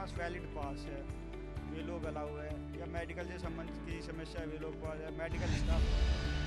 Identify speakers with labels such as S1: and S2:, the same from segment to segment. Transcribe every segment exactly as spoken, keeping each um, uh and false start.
S1: पास valid पास है वे लोग allow है, या मेडिकल से संबंधित की समस्या है वे लोग पास है, medical staff.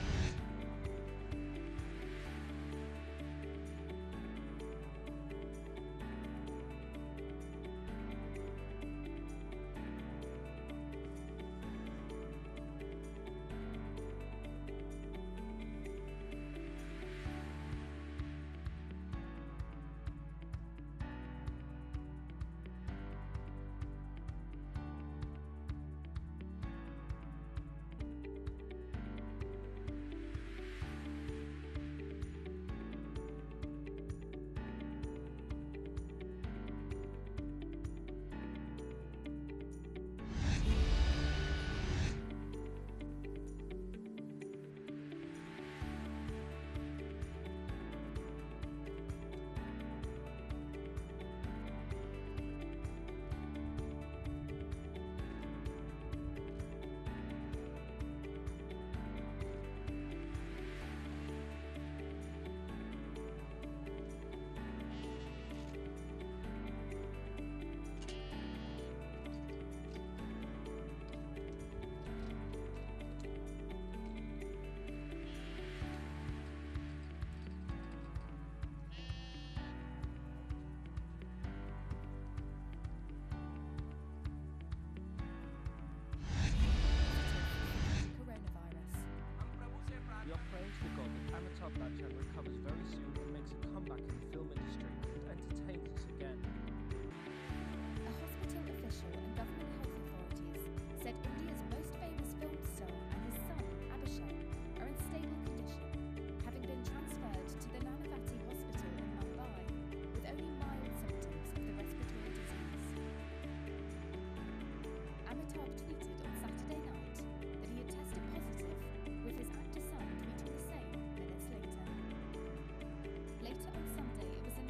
S2: We are praying to God that Amitabh Bachchan recovers very soon and makes a comeback in the film industry and entertains us again.
S3: A hospital official and government health authorities said India's most famous film star and his son, Abhishek, are in stable condition, having been transferred to the Nanavati Hospital in Mumbai with only mild symptoms of the respiratory disease. Amitabh tweeted on Saturday night that he had tested positive, with his actor son tweeting the same minutes later. Later on Sunday, it was announced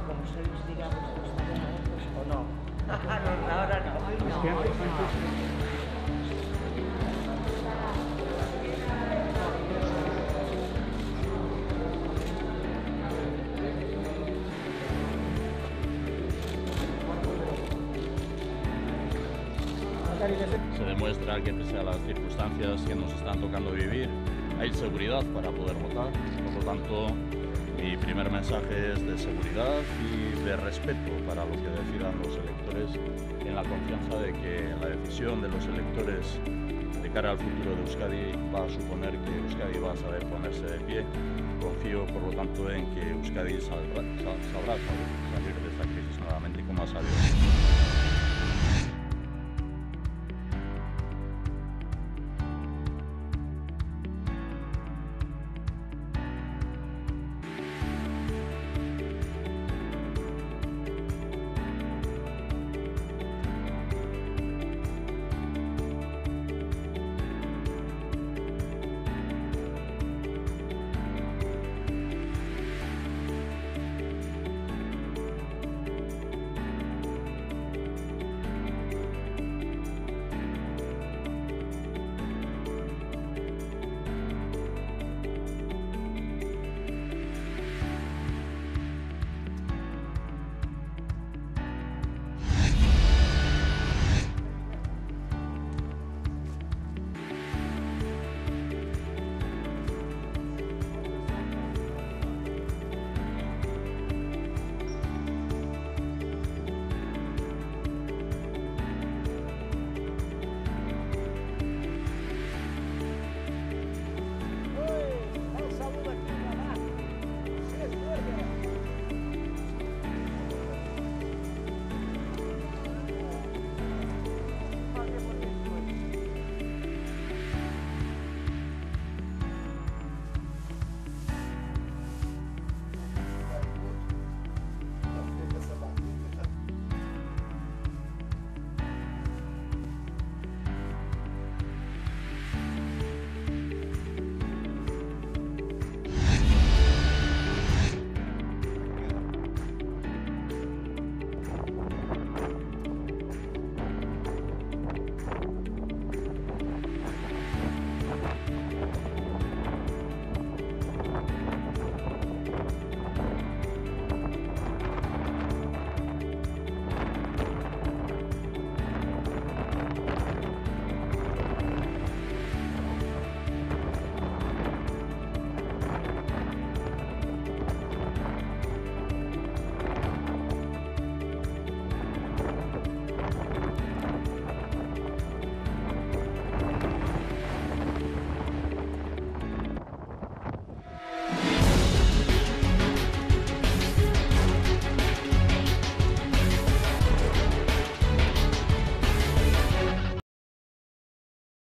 S4: como sois, digamos, pues, o no. No, ahora no.
S5: Se demuestra que pese a las circunstancias que nos están tocando vivir, hay seguridad para poder votar. Por lo tanto, mi primer mensaje es de seguridad y de respeto para lo que decidan los electores, en la confianza de que la decisión de los electores de cara al futuro de Euskadi va a suponer que Euskadi va a saber ponerse de pie. Confío, por lo tanto, en que Euskadi saldrá, sabrá salir de esta crisis nuevamente como ha sabido.